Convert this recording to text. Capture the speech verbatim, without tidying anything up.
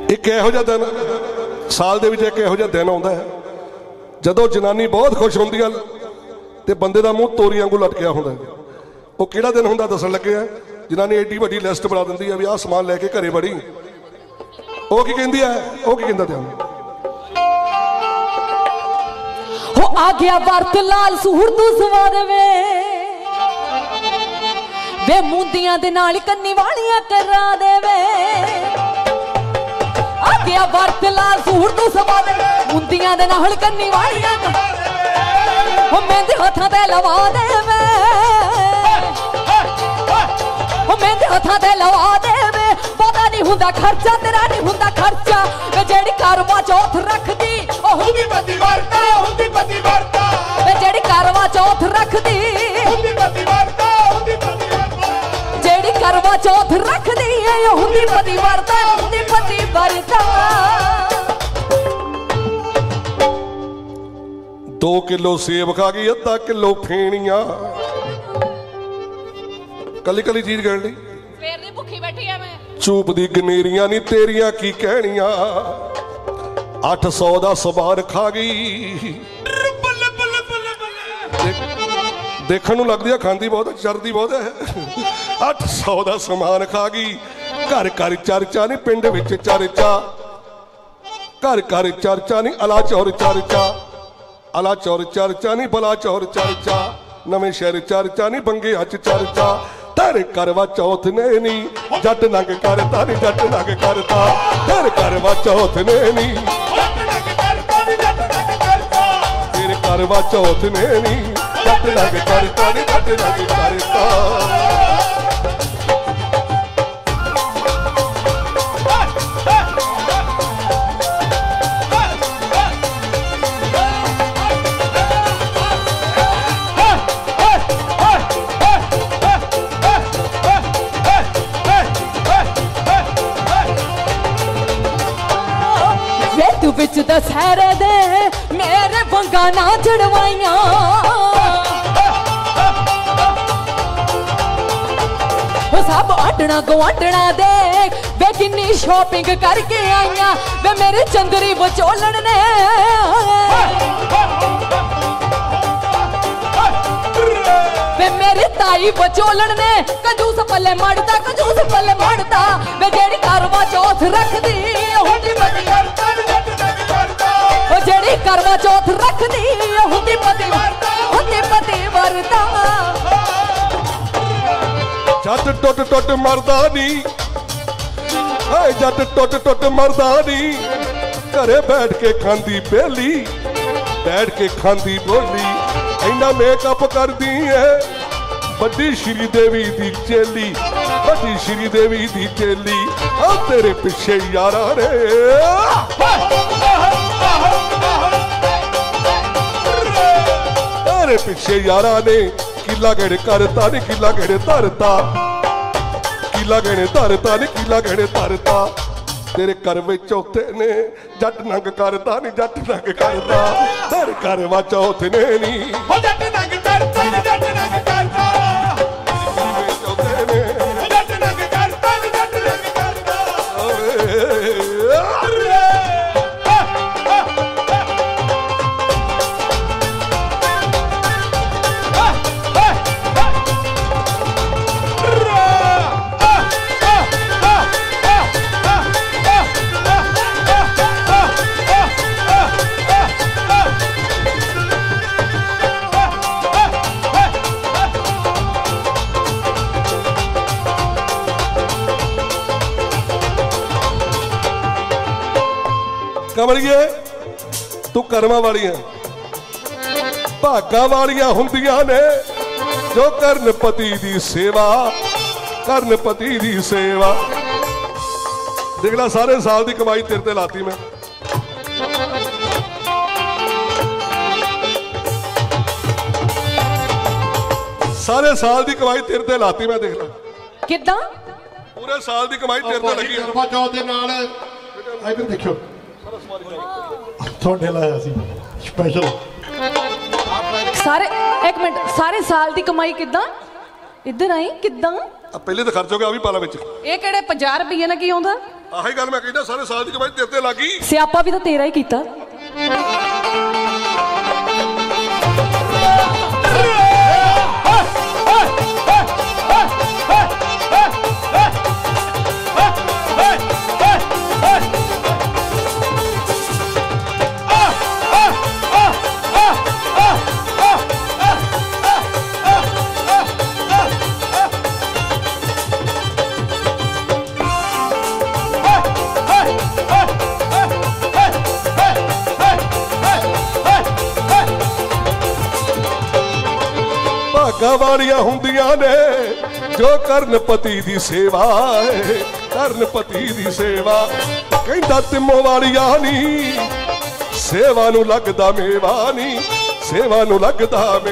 एक इहो जिहा दिन साल दे विच एक इहो जिहा दिन आउंदा है जदों जनानी बहुत खुश हुंदी है ते बंदे दा मूँह तोरी वांगू लटकिया हुंदा है। वो किहड़ा दिन हुंदा दस्सण लगे आ। जनानी एडी वड्डी लिस्ट बना दिंदी है भी आह समान लैके घरे बड़ी वो की कहंदी है वो की कहंदा ध्यान हो आ गया वर्त लाल सूर तू सवा देवे वे मुंदियां दे नाल कन्नी वालियां करा देवे आ गया वर्त लाल सूर तू सवा देवे मुंदियां दे नाल कन्नी वालियां हो मेहंदी हत्थां ते लवा देवे हो मेहंदी हत्थां ते लवा देवे पता नहीं हुंदा खर्चा तेरा नहीं हुंदा खर्चा वे जेड़ी करवा चौथ रखदी ओ हुंदी पति वरता हुंदी पति वरता वे जेड़ी करवा चौथ रखदी हुंदी पति वरता हुंदी पति वरता जेड़ी करवा चौथ रखदी ए हुंदी पति वरता हुंदी पति वरता। दो किलो सेब खा गई अद्धा किलो फेणियां कली कली चीज गण ली सवेर दी भुखी बैठी है मैं चूप दी गनेरियां नी तेरियां की कहनियां अठ सौ दा सवार खा गई देखण नूं लगदी है खांदी बहुत चरदी बहुत है अठ सौ दा समान खा गई घर घर चर्चा नहीं पिंड विच चर्चा घर घर चर्चा नहीं अला चौर चर्चा अला चौर चर्चा नहीं बला चौर चर्चा नवें शहर चर्चा नहीं बंगे अच चर्चा तेरे करवा चौथ ने नी जट नंग करता नी जट नंग करता तेरे करवा चौथ ने नी तेरे करवा चौथ ने नी जट नंग करता नी जट नंग करता। विच दशहरे दे मेरे वंगा ना चढ़वाइया सब आटना गुआटना देख वे किन्नी शॉपिंग करके आईया वे मेरे चंदरी बचोलन ने वे मेरी ताई बचोलन ने कंजूस पल्ले मड़दा कंजूस पल्ले मड़दा वे जेड़ी करवा चौथ रखदी हुंदी पति ओ जेड़ी करवा चौथ रखदी हुंदी पति हुंदी पति वरदा। जट टुट टुट मरदा नी हाय जट टुट टुट मरदा नी घरे बैठ के खांदी बेली बैठ के खांदी बोली इन्ना मेकअप करदी है बड़ी श्री देवी दी चेली बड़ी श्री देवी दी चेली आ तेरे पिछे यारा रे तेरे पिछे यारा ने किला गहने करता नी किला गहने धरता किला गहने धरता नी किला गहने धरता तेरे घर में चौथे ने जट नंग करता नी जट नंग करता तेरे घर वा चौथ ने नी जट नंग करता नी जट नंग करता चौथे ने जट नंग करता नी जट नंग करता। कमलिए तू कर्मा वालियां भागा वालियां हुंदियां ने जो करन पति दी सेवा करन पति दी सेवा। देख ला सारे साल दी कमाई तेरे ते लाती मैं सारे साल दी कमाई तेरे ते लाती मैं देख ला किदां पूरे साल दी कमाई तेरे ते लगी करवा चौथ दे नाल इधर देखो थोड़े लाया सी स्पेशल सारे एक मिनट सारे साल दी कमाई किदां इधर आई किदां पहले तो खर्च हो गया भी पाला विच ये केड़े पचास रुपये ना की आउंदा ਆਹੀ ਗੱਲ ਮੈਂ ਕਹਿੰਦਾ ਸਾਰੇ ਸਾਲ ਦੀ ਕਮਾਈ ਤੇਰੇ ਤੇ ਲੱਗੀ। ਸਿਆਪਾ ਵੀ ਤਾਂ ਤੇਰਾ ਹੀ ਕੀਤਾ। ਭਾਗਾਂ ਵਾਲੀਆਂ ਹੁੰਦੀਆਂ ਨੇ ਜੋ ਕਰਨ ਪਤੀ ਦੀ ਸੇਵਾ ਏ, ਕਰਨ ਪਤੀ ਦੀ ਸੇਵਾ। ਕਹਿੰਦਾ ਤਿੰਮੋ ਵਾਲੀਆਂ ਨੀ ਸੇਵਾ ਨੂੰ ਲੱਗਦਾ ਮੇਵਾ ਨੀ, ਸੇਵਾ ਨੂੰ ਲੱਗਦਾ